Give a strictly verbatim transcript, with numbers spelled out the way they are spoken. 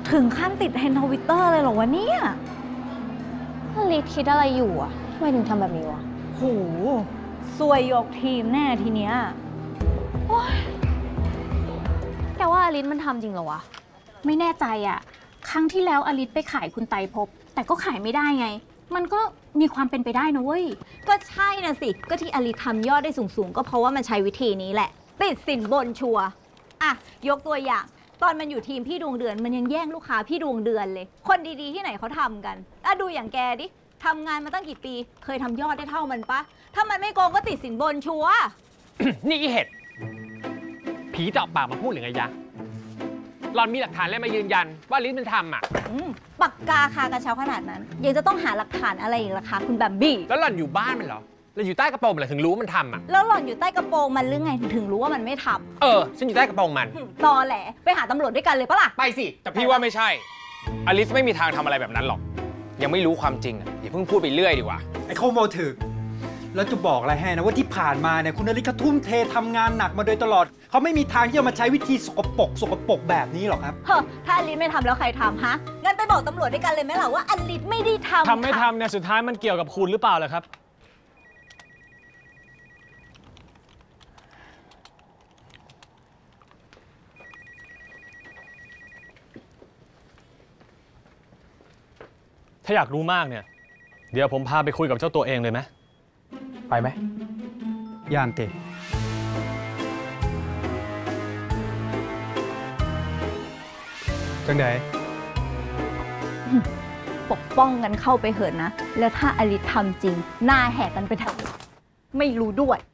ถึงขั้นติดเทรนด์ทวิตเตอร์เลยเหรอวะเนี่ยลิศคิดอะไรอยู่อ่ะทำไมถึงทำแบบนี้วะโหซวยยกทีมแน่ทีเนี้ยแกว่าอลิศมันทำจริงเหรอวะไม่แน่ใจอ่ะครั้งที่แล้วอลิศไปขายคุณไตรภพแต่ก็ขายไม่ได้ไงมันก็มีความเป็นไปได้นะเว้ยก็ใช่นะสิก็ที่อลิศทำยอดได้สูงๆก็เพราะว่ามันใช้วิธีนี้แหละติดสินบนชัวอะยกตัวอย่างตอนมันอยู่ทีมพี่ดวงเดือนมันยังแย่งลูกค้าพี่ดวงเดือนเลยคนดีๆที่ไหนเขาทำกันอะดูอย่างแกดิทำงานมาตั้งกี่ปีเคยทำยอดได้เท่ามันปะถ้ามันไม่โกงก็ติดสินบนชัวนี่อีเห็ดผีเจาะปากมาพูดหรือไงยะหลอนมีหลักฐานอะไรมายืนยันว่าลิศมันทำอ่ะปากกาคากระเช้าขนาดนั้นยังจะต้องหาหลักฐานอะไรอีกล่ะคะคุณแบมบี้แล้วหล่อนอยู่บ้านมันเหรอแล้วอยู่ใต้กระโปรงเหรอถึงรู้ว่ามันทำอ่ะแล้วหล่อนอยู่ใต้กระโปรงมันหรือไงถึงรู้ว่ามันไม่ทำเออฉันอยู่ใต้กระโปรงมันตอแหลไปหาตำรวจด้วยกันเลยปะล่ะไปสิแต่พี่ว่าไม่ใช่อลิซไม่มีทางทำอะไรแบบนั้นหรอกยังไม่รู้ความจริงอ่ะอย่าเพิ่งพูดไปเรื่อยดีกว่าไอ้โคโมถึกแล้วจะบอกอะไรให้นะว่าที่ผ่านมาเนี่ยคุณอลิศเขาทุ่มเททำงานหนักมาโดยตลอดเขาไม่มีทางที่จะมาใช้วิธีสกปรกสกปรกแบบนี้หรอกครับเฮ้อถ้าอลิศไม่ทำแล้วใครทำฮะงั้นไปบอกตำรวจด้วยกันเลยไหมล่ะว่าอลิศไม่ได้ทำทำไม่ทำเนี่ยสุดท้ายมันเกี่ยวกับคุณหรือเปล่าล่ะครับถ้าอยากรู้มากเนี่ยเดี๋ยวผมพาไปคุยกับเจ้าตัวเองเลยไหมไปไหมย่านเตะจังไดปกป้องกันเข้าไปเหินนะแล้วถ้าอลิศทำจริงหน้าแหกกันไปทั้งไม่รู้ด้วย